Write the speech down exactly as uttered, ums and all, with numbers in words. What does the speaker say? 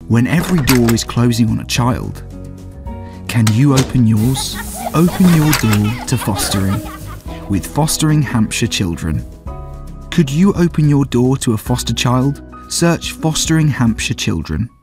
When every door is closing on a child, can you open yours? Open your door to fostering with Fostering Hampshire Children. Could you open your door to a foster child? Search Fostering Hampshire Children.